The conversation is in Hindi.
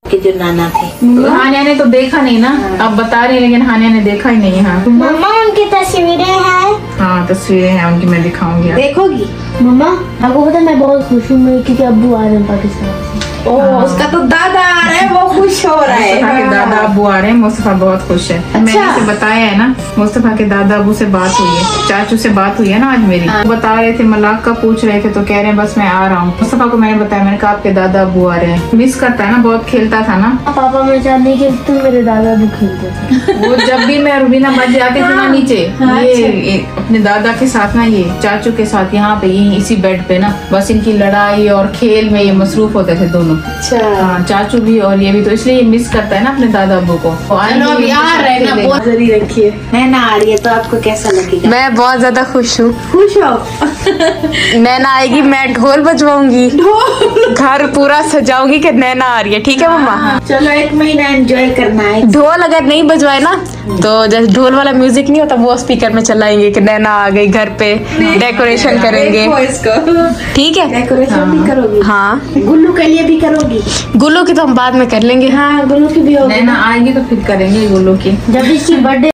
के जो नाना थे। हानिया ने तो देखा नहीं ना, अब बता रही, लेकिन हानिया ने देखा ही नहीं। हाँ मम्मा उनकी तस्वीरें हैं। हाँ तस्वीरें हैं उनकी, मैं दिखाऊंगी। देखोगी मम्मा आपको पता है मैं बहुत खुश हूँ क्योंकि अब्बू आ रहे हैं पाकिस्तान से। उसका तो दादा आ रहा है, वो खुश हो रहा है। मुस्तफा के दादा अबू आ रहे हैं, मुस्तफा बहुत खुश है। मैंने इसे बताया है ना, मुस्तफा के दादा अबू से बात हुई है, चाचू से बात हुई है ना आज मेरी। वो बता रहे थे, मलाक का पूछ रहे थे, तो कह रहे हैं बस मैं आ रहा हूँ। मुस्तफा को मैंने बताया, मैंने कहा आपके दादा अबू आ रहे हैं। मिस करता है ना, बहुत खेलता था ना पापा, मैं चाहती कि तुम मेरे दादा अबू खेलते थे। वो जब भी मैं रुबीना बच जाती थी ना नीचे, ये अपने दादा के साथ ना, ये चाचू के साथ यहाँ पे इसी बेड पे ना, बस इनकी लड़ाई और खेल में ये मसरूफ होते थे दोनों। अच्छा चाचू भी और ये भी, तो इसलिए ये मिस करता है ना अपने दादा अब्बू को। चलो अभी आ रहे हैं ना, बहुत जरूरी रखिए। नैना आ रही है तो आपको कैसा लगेगा? मैं बहुत ज्यादा खुश हूँ। खुश हो? नैना आएगी, मैं ढोल बजवाऊंगी, घर पूरा सजाऊंगी कि नैना आ रही है। ठीक है मम्मा? चलो 1 महीना एंजॉय करना है। ढोल अगर नहीं बजवाए ना, तो जैसे ढोल वाला म्यूजिक नहीं होता, वो स्पीकर में चलाएंगे कि नैना आ गई, घर पे डेकोरेशन करेंगे। ठीक है, डेकोरेशन भी करोगी? हाँ। गुल्लू के लिए भी करोगी? गुल्लू की तो हम बाद में कर लेंगे। हाँ गुल्लू की भी होगी। नैना आएगी तो फिर करेंगे गुल्लू की। जब इसकी बर्थडे